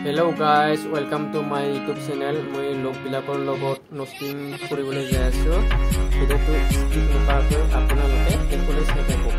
Hello guys, welcome to my YouTube channel. Moi log bilakor logot nosting kuribole jai asu. Video to skip nokaraকৈ আপোনালোকে একোলে চাই থাকক।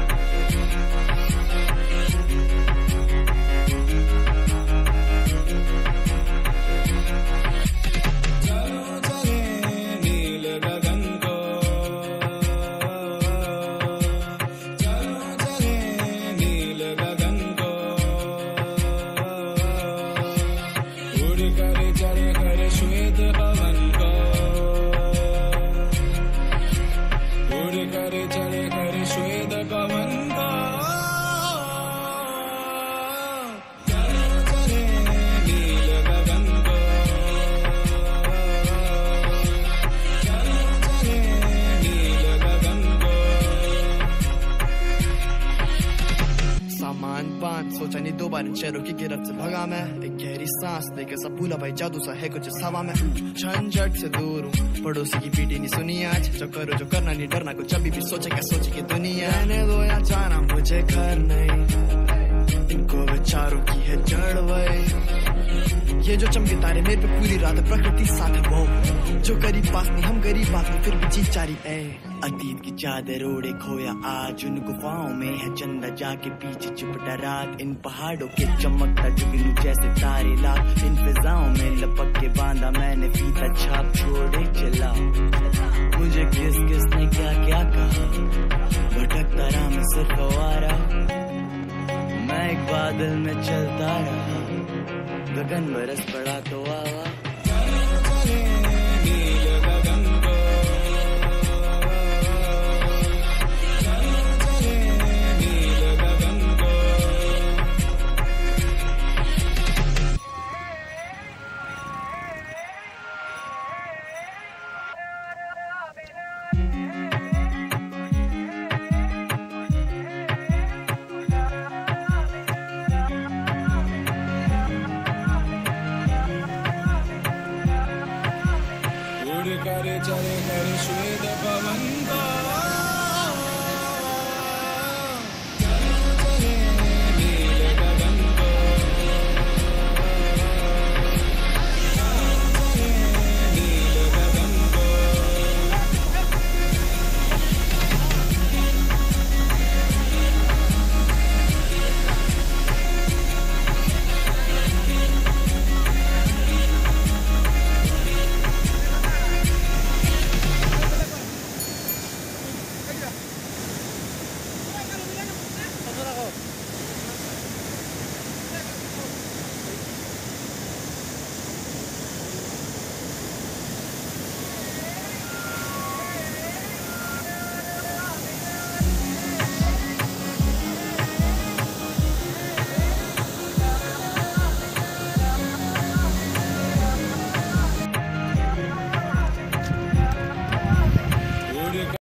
सोचा नहीं दो बार इन शहरों की गिरफ्त से भगा मैं। एक गहरी सांस लेकर सब भूला भाई जादू सा है कुछ हवा में। झंझट से दूर हूँ, पड़ोसी की पीटी नहीं सुनी आज। जो करो जो करना नहीं डरना, कुछ अभी भी सोचे क्या सोचे की दुनिया। रहने दो या जाना मुझे घर नहीं, इनको विचारों की है जड़ वही। ये जो चमके तारे मेरे पे पूरी रात प्रकृति साथ है वो। जो करीब पास नहीं हम गरीब बात में फिर भी जीत जारी है। अतीत की चादर ओढ़े खोया आज उन गुफाओं में है चंदा जाके पीछे चुपटा रात। इन पहाड़ों के चमकता जुगनू जैसे तारे लाख। इन फिजाओं में लपक के बांधा मैंने फीता छाप छोड़े चला। मुझे किस किस ने क्या क्या कहा, भटकता रहा मैं सिर्फ आवारा। मैं एक बादल में चलता रहा, गगन बरस पड़ा तो आवा।